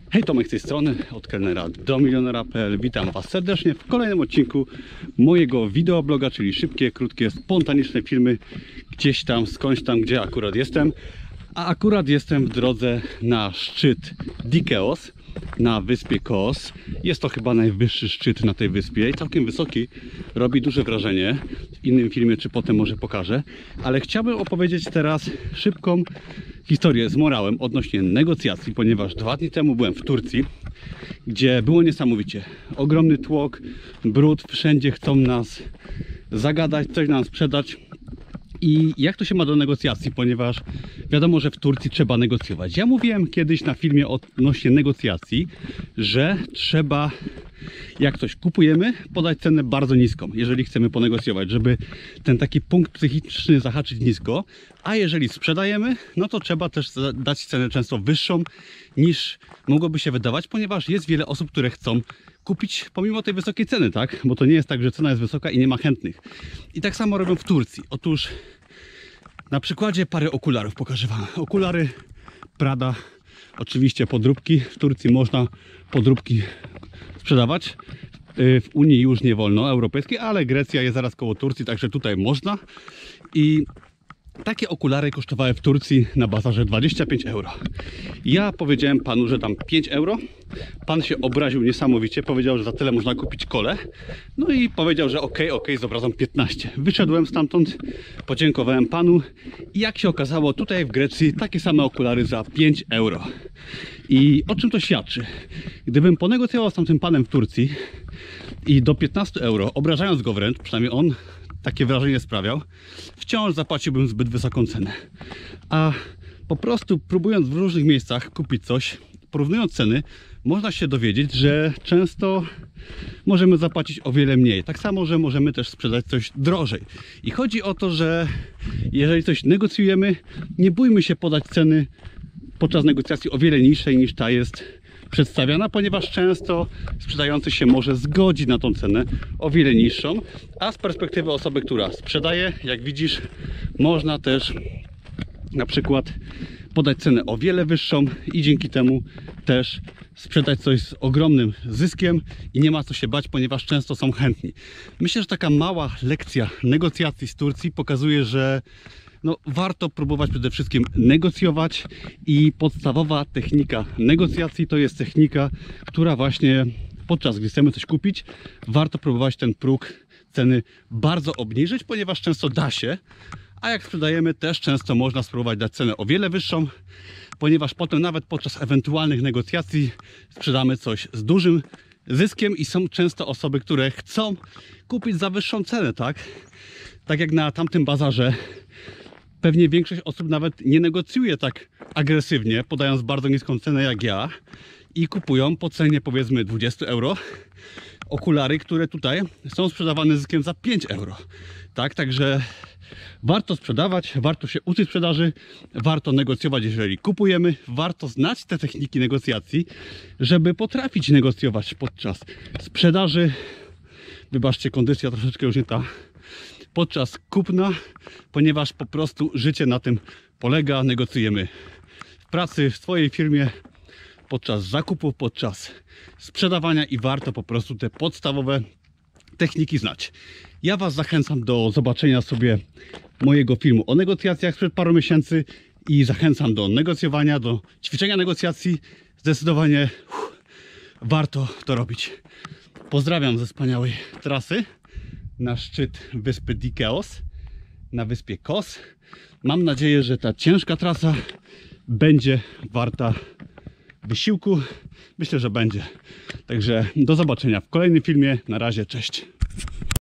Hej, Tomek z tej strony, od kelnera do milionera.pl. Witam Was serdecznie w kolejnym odcinku mojego wideobloga, czyli szybkie, krótkie, spontaniczne filmy gdzieś tam, skądś tam, gdzie akurat jestem. A akurat jestem w drodze na szczyt Dikeos na wyspie Kos. Jest to chyba najwyższy szczyt na tej wyspie i całkiem wysoki, robi duże wrażenie. W innym filmie, czy potem może pokażę. Ale chciałbym opowiedzieć teraz szybką historię z morałem odnośnie negocjacji, ponieważ 2 dni temu byłem w Turcji, gdzie było niesamowicie. Ogromny tłok, brud, wszędzie chcą nas zagadać, coś nam sprzedać. I jak to się ma do negocjacji, ponieważ wiadomo, że w Turcji trzeba negocjować. Ja mówiłem kiedyś na filmie odnośnie negocjacji, że trzeba, jak coś kupujemy, podać cenę bardzo niską, jeżeli chcemy ponegocjować, żeby ten taki punkt psychiczny zahaczyć nisko, a jeżeli sprzedajemy, no to trzeba też dać cenę często wyższą niż mogłoby się wydawać, ponieważ jest wiele osób, które chcą kupić pomimo tej wysokiej ceny, tak? Bo to nie jest tak, że cena jest wysoka i nie ma chętnych. I tak samo robią w Turcji. Otóż na przykładzie parę okularów pokażę Wam. Okulary Prada, oczywiście podróbki. W Turcji można podróbki sprzedawać. W Unii już nie wolno, europejskiej, ale Grecja jest zaraz koło Turcji, także tutaj można. I takie okulary kosztowały w Turcji na bazarze 25 euro. Ja powiedziałem panu, że dam 5 euro. Pan się obraził niesamowicie, powiedział, że za tyle można kupić kole. No i powiedział, że okej, z obrazą 15. Wyszedłem stamtąd, podziękowałem panu i jak się okazało, tutaj w Grecji takie same okulary za 5 euro. I o czym to świadczy? Gdybym ponegocjował z tamtym panem w Turcji i do 15 euro, obrażając go wręcz, przynajmniej on takie wrażenie sprawiał, wciąż zapłaciłbym zbyt wysoką cenę. A po prostu próbując w różnych miejscach kupić coś, porównując ceny, można się dowiedzieć, że często możemy zapłacić o wiele mniej. Tak samo, że możemy też sprzedać coś drożej. I chodzi o to, że jeżeli coś negocjujemy, nie bójmy się podać ceny podczas negocjacji o wiele niższej niż ta jest przedstawiana, ponieważ często sprzedający się może zgodzić na tą cenę o wiele niższą, a z perspektywy osoby, która sprzedaje, jak widzisz, można też na przykład podać cenę o wiele wyższą i dzięki temu też sprzedać coś z ogromnym zyskiem i nie ma co się bać, ponieważ często są chętni. Myślę, że taka mała lekcja negocjacji z Turcji pokazuje, że warto próbować przede wszystkim negocjować i podstawowa technika negocjacji to jest technika, która właśnie podczas gdy chcemy coś kupić, warto próbować ten próg ceny bardzo obniżyć, ponieważ często da się, a jak sprzedajemy też często można spróbować dać cenę o wiele wyższą, ponieważ potem nawet podczas ewentualnych negocjacji sprzedamy coś z dużym zyskiem i są często osoby, które chcą kupić za wyższą cenę, tak? Tak jak na tamtym bazarze. Pewnie większość osób nawet nie negocjuje tak agresywnie, podając bardzo niską cenę jak ja i kupują po cenie powiedzmy 20 euro okulary, które tutaj są sprzedawane zyskiem za 5 euro. Tak, także warto sprzedawać, warto się uczyć sprzedaży, warto negocjować, jeżeli kupujemy, warto znać te techniki negocjacji, żeby potrafić negocjować podczas sprzedaży. Wybaczcie, kondycja troszeczkę już nie ta. Podczas kupna, ponieważ po prostu życie na tym polega, negocjujemy w pracy, w swojej firmie, podczas zakupu, podczas sprzedawania i warto po prostu te podstawowe techniki znać. Ja Was zachęcam do zobaczenia sobie mojego filmu o negocjacjach sprzed paru miesięcy i zachęcam do negocjowania, do ćwiczenia negocjacji. Zdecydowanie warto to robić. Pozdrawiam ze wspaniałej trasy na szczyt wyspy Dikeos, na wyspie Kos. Mam nadzieję, że ta ciężka trasa będzie warta wysiłku. Myślę, że będzie. Także do zobaczenia w kolejnym filmie. Na razie, cześć.